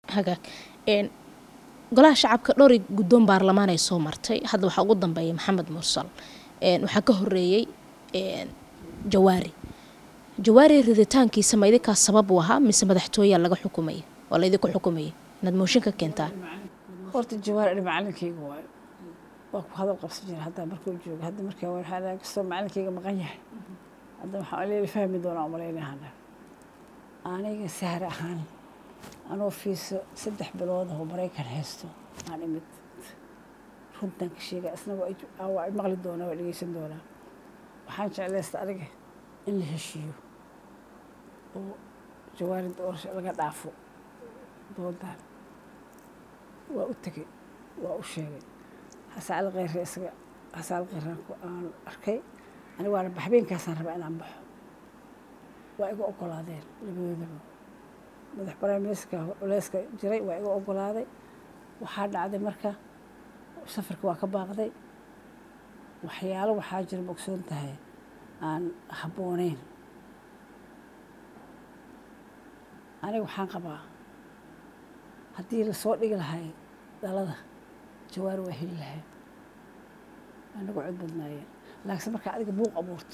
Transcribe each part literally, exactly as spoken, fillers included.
hagaag een golaha shacabka dhowr guddoon baarlamaan ay soo martay hadda waxaa ugu dambeeyay maxamed mursal een waxaa ka horeeyay een jawaari jawaari riditaankiisa ma idinkaa sabab u ahaa mise madaxtooyaa laga xukumaya waa laydinku xukumaya inaad mooshin ka keentaa horta jawaari ani macalinkayga waayo waa ku hadal qabsan jira hadda markuu joogo hadda markaa waxaa laga soo macalinkayga maqan yahay hadda waxaa leeyahay fahmi doonaa umaleynayana aniga sahar ahaan anoo fiiso saddex bilood oo Mareykan haysto aan imid runtan ka sheegay isna waa ay maqli doonaa waa dhageysan doonaa waxaan jeclaystay aniga in la heshiiyo oo jawaari doorasho laga dhaafo doodaan waa u tagay waa u sheegay hasaal qeyr isaga hasaal qeyran ku aan arkay aniga waan baxbeenkaasaan rabaa inaan baxo waa igu ogolaadeen labadoodaba madax barnaamijka culeyska jiray waa igu ogolaaday waxaa dhacday marka safarka waa ka baaqday waxyaalo waxaa jira bogsoon tahay aan habbooneyn aniga waxaan qabaa haddii lasoo dhigi lahay dhalada jawaari waa heli lahay anagu cod badnaayeen laakiin markaa adiga buuq abuurto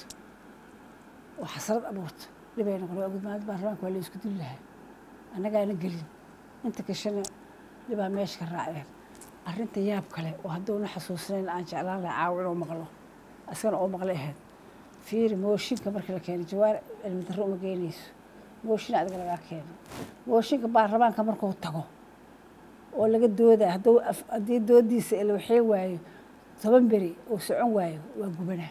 oo xasrad abuurto dhibay noqon waa gudmaad baarlamaanka waa la isku dili lahay annagaana gelin inta kashana dhibaa meesha ka raaceen arrinta yaab kale oo hadduuna xasuusnayn aan jeclaan lahaa caawa inuu maqlo asagana oo maqlay ahayd fiiri mooshinka marka la keenay jawaari cilmi darro uma geynayso mooshin adiga lagaa keeno mooshinka baarlamaanka markuu tago oo laga doodaa hadduu haddii doodiisa la waxay waayo toban beri uu socon waayo waa gubanaa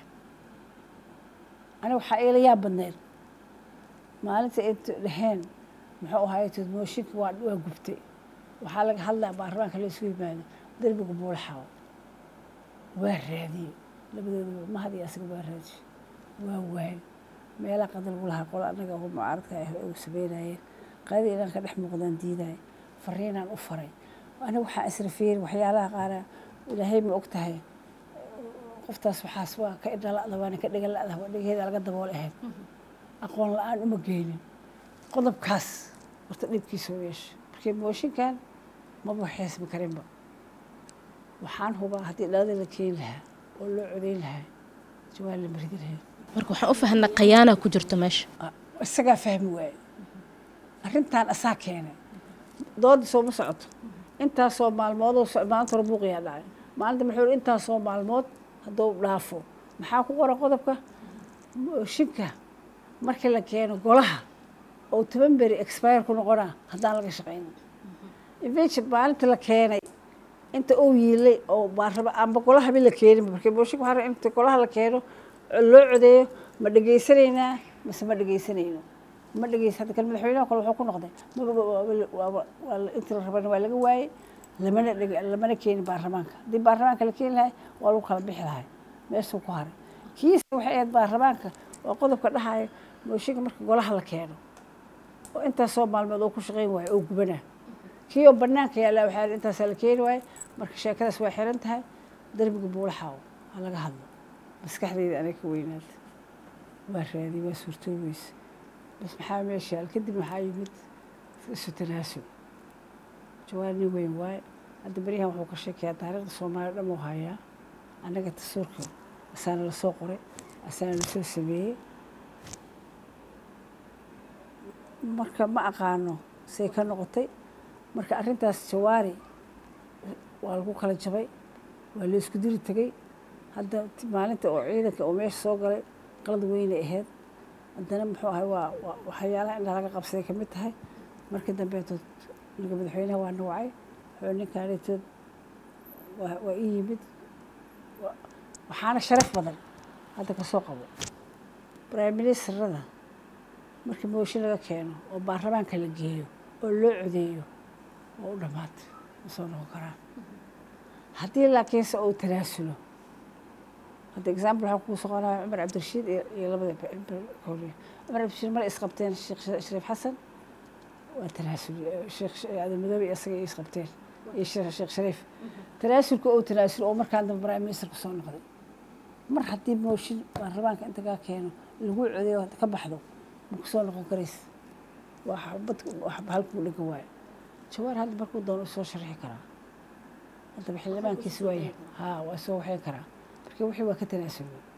aniga waxaa ila yaab badneed maalinta ay dhaheen muxuu ahaay tood mooshinka waa waa gubtay waxaa laga hadlaa baarlamaanka la isugu yimaado derbiga buulaxaw waa raadiyey labadooduba mahad iyo asaga waa raadiye waa waay meelaha qadal lagu lahaa qolo annaga oo mucaaradka ah ugu sameynayeen qadada inaan ka dhex muuqdaan diidaay fariinaan u faray aniga waxaa israfiir waxyaalaha qaara ilaahay ma og tahay qoftaas waxaas waa ka idhalada waana ka dhigan la'da waa dhigeeda laga dabool ahayd aqoon la'aan uma geynin qodobkaas horta dhibkiisa u yeesha markii mooshinkan maba waxeesma karinba waxaan hubaa haddii dhalada la keeni lahaa oo loo codayn lahaa jawaal la maridi lahayd marka waxaan u fahanaa khiyaanaa ku jirto meesha isagaa fahmi waaye arrintan asaa keenay dooda sooma socoto intaasoo maalmoodoo maanta hore buuqiyaa dhacay maalinta muxuu intaasoo maalmood hadduu dhaafo maxaa ku qoran qodobka mooshinka markii la keeno golaha oo toban beri expire ku noqonaa haddaan laga shaqaynin invention maalinta la keenay inta uu yiilay oo baaraba amba golaha bi la keenin markii mooshinka waxaa inta golaha la keeno loo codeeyo ma dhageysanaynaa mise ma dhageysanayno ma dhageysan hadda kan madaxweynaha kale wuxuu ku noqday waa inta la rabana waa laga waayey lamana lamana keenin baarlamaanka haddii baarlamaanka la keeni lahay waa lagu kala bixi lahay meeshuu ku haray kiisa waxay ahayd baarlamaanka waa qodobka dhahaya mooshinka marka golaha la keeno oo intaasoo maalmood oo ku shaqayn waayo oo gubanaa kii oo bannaanka yaallaa waxaa intaasaa la keeni waaye marka sheekadaas waa xiran tahay derbiga buulaxaaw ha laga hadlo maskaxdayda anay ka weynaata waa raadiyey waa suurtoobeysa bas maxaa meesha yaal kadib maxaa yimid isu tanaasul jawaari nin weyn waaye hadda beryahan wuxuu ka sheekayaa taariikhda soomaaliya dhan uu hayaa annaga tasuurka asaana la soo qoray asaana la soo sameeyey marka ma aqaano say ka noqotay marka arrintaas jawaari waa lagu kala jabay waa la isku diri tegey hadda maalinta oo ciidanka oo meesha soo galay qalad weynay ahayd haddana muxuu ahay waa waxyaalaha indhaha laga qabsaday ka mid tahay markii dambeetood ninka madaxweynaha waa nawacay wuxuu ninkaanetood waa ii yimid waxaana sharaf badan hadda ka soo qabo prime ministerada markii mooshin laga keeno oo baarlamaanka la geeyo oo loo codeeyo oo u dhammaatay ma soo noqon karaan haddii laakiinse uu tanaasulo hadda example waxaa kuu soconaya cumar cabdirashiid iyo labada koriya cumar cabdirashiid mar isqabteen sheekh shariif xasan waa tanaasul sheekh aadan madoobe iyo isaga isqabteen iyo sheekh shariif tanaasulka oo tanaasul oo markaan dambe prime minister ku soo noqday mar haddii mooshin baarlamaanka inta kaa keeno lagu codeeyo ka baxdo ma ku soo noqon karaysa waa bad halkuu dhiga waayo jawaar hadda markuu doono soo sharxi karaa haddaba xildhibaankiisi waaya haa waa soo waxay karaa marka wixii waa ka tanaasulay